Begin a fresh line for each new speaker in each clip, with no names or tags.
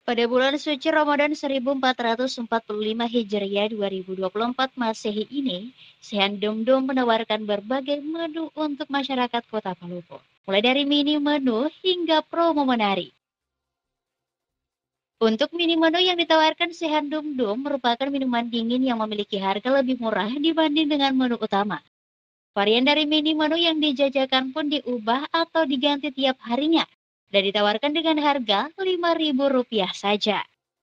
Pada bulan suci Ramadan 1445 Hijriah 2024 Masehi ini, Sehan Domdom menawarkan berbagai menu untuk masyarakat Kota Palopo. Mulai dari mini menu hingga promo menarik. Untuk mini menu yang ditawarkan Sehan Domdom merupakan minuman dingin yang memiliki harga lebih murah dibanding dengan menu utama. Varian dari mini menu yang dijajakan pun diubah atau diganti tiap harinya dan ditawarkan dengan harga Rp5.000 saja.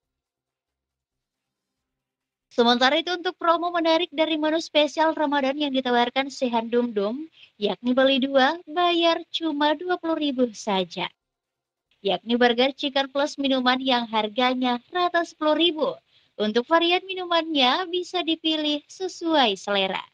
Sementara itu untuk promo menarik dari menu spesial Ramadan yang ditawarkan Sehan Dumdum, yakni beli dua, bayar cuma Rp20.000 saja. Yakni burger chicken plus minuman yang harganya rata Rp10.000. Untuk varian minumannya bisa dipilih sesuai selera.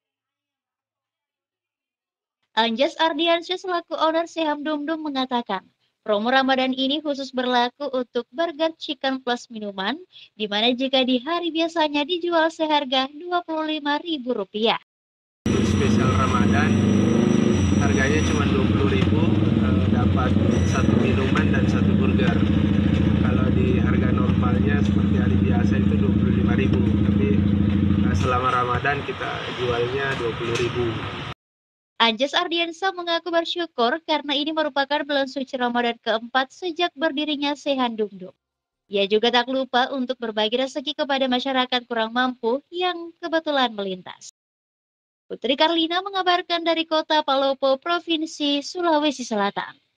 Anjas Ardiansyah selaku owner Seham Dumdum mengatakan, promo Ramadan ini khusus berlaku untuk burger chicken plus minuman, di mana jika di hari biasanya dijual seharga Rp25.000.
Untuk spesial Ramadan, harganya cuma 20.000, dapat satu minuman dan satu burger. Kalau di harga normalnya seperti hari biasa itu 25.000, tapi selama Ramadan kita jualnya 20.000.
Anjas Ardiansyah mengaku bersyukur karena ini merupakan bulan suci Ramadan keempat sejak berdirinya Sehan Dumdum. Ia juga tak lupa untuk berbagi rezeki kepada masyarakat kurang mampu yang kebetulan melintas. Putri Karlina mengabarkan dari Kota Palopo, Provinsi Sulawesi Selatan.